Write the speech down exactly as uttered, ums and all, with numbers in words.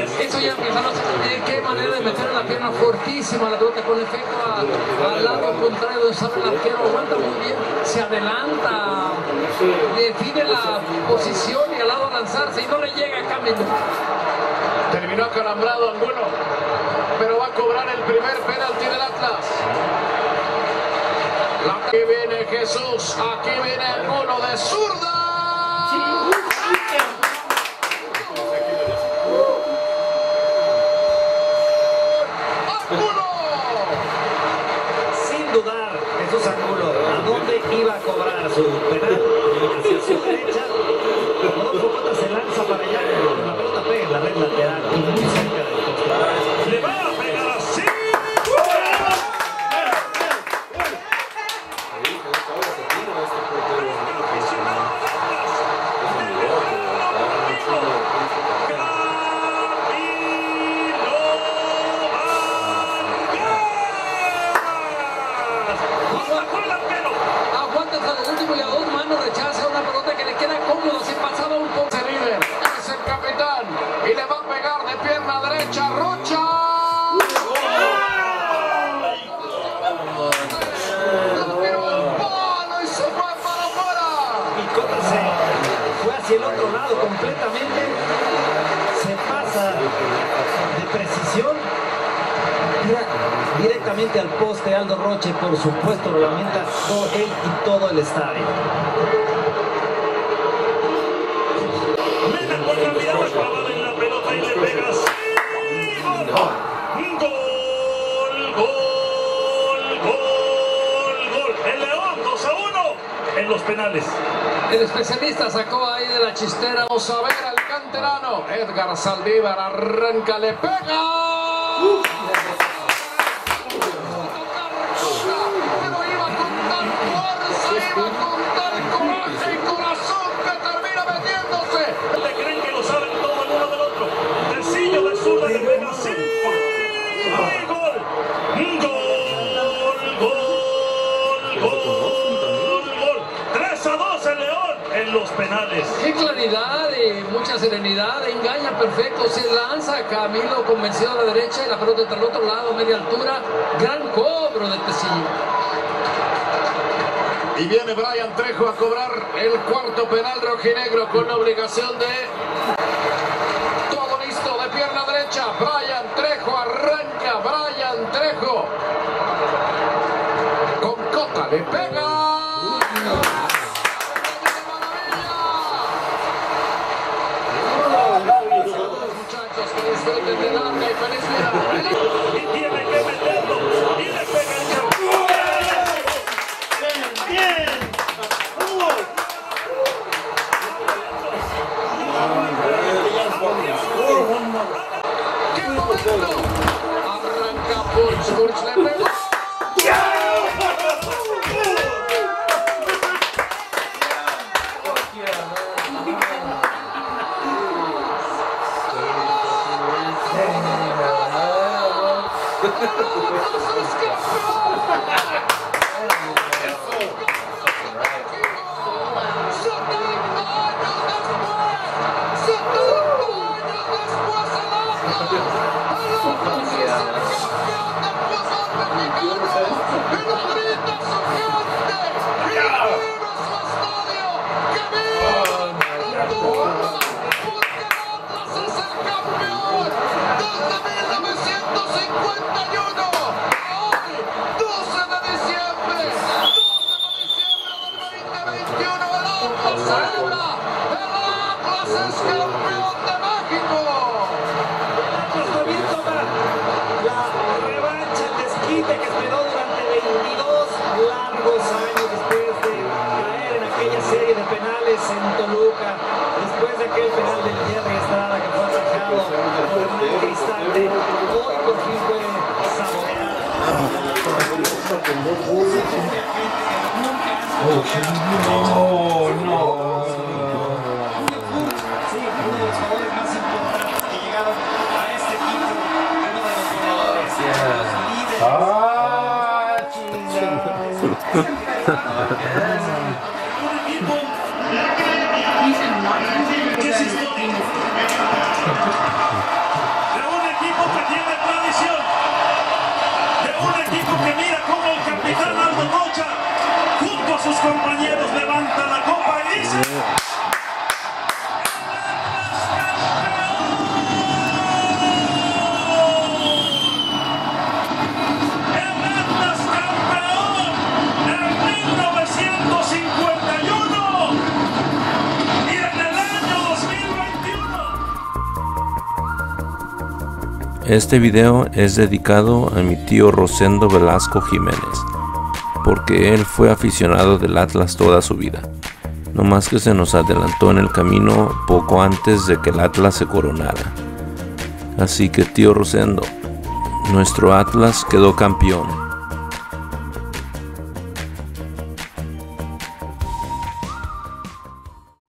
Eso ya empezaron a saber qué manera de meter en la pierna fortísima la pelota con efecto a, al lado contrario donde sabe el arquero, aguanta muy bien, se adelanta, define la posición y al lado a lanzarse y no le llega a cambio. Terminó acalambrado Angulo, pero va a cobrar el primer penalti del Atlas. Aquí viene Jesús, aquí viene Angulo de zurda. ¡Angulo! Sin dudar, Jesús Angulo, ¿a dónde iba a cobrar su penal? Hacia su derecha. Rodolfo Cota se lanza para allá, la pelota pega en la red lateral y muy cerca del poste. ¡Le va a pegar así! Aguanta hasta lo último y a dos manos rechaza una pelota que le queda cómodo, si pasaba un poco. Es el capitán y le va a pegar de pierna derecha Rocha. La tiró al palo y se fue para afuera. Y Cota se fue hacia el otro lado completamente, se pasa de precisión, tira directamente al poste. Aldo Rocha, por supuesto, lo lamenta todo él y todo el estadio. Mete por la mirada clavada en la pelota y le pega así. ¡Gol! ¡Gol! ¡Gol! ¡Gol! ¡Gol! El León dos a uno en los penales. El especialista sacó ahí de la chistera. Vamos a ver al canterano Edgar Saldívar, arranca, le pega. Pero iba con tal fuerza, iba con tal coraje y corazón que termina metiéndose. ¿Le creen que lo saben todo el uno del otro? Tecillo de zurda le pega así. ¡Gol! ¡Gol! ¡Gol! ¡Gol! ¡Gol! tres a dos el León en los penales. Qué claridad y mucha serenidad, engaña perfecto, se lanza Camilo convencido a la derecha y la pelota está al otro lado, media altura, gran cobro de Tecillo. Y viene Brian Trejo a cobrar el cuarto penal rojinegro con la obligación de... Todo listo de pierna derecha, Brian Trejo arranca, Brian Trejo con Cota, le pega. Muchachos, que disfruten de larga y feliz vida. Y tiene que meterlo. Y le pega el campo. ¡Bien! ¡Qué momento! Arranca Purch, Purch le pegó. En Toluca, después de aquel penal del Jerry Estrada que fue atacado por Hernán Cristante, hoy por fin puede saborear. Oh, no. Sí, uno de los jugadores más importantes que llegaron a este equipo, uno de los jugadores, los líderes. Ah, ¿Qué es historia? Este video es dedicado a mi tío Rosendo Velasco Jiménez, porque él fue aficionado del Atlas toda su vida, no más que se nos adelantó en el camino poco antes de que el Atlas se coronara. Así que tío Rosendo, nuestro Atlas quedó campeón.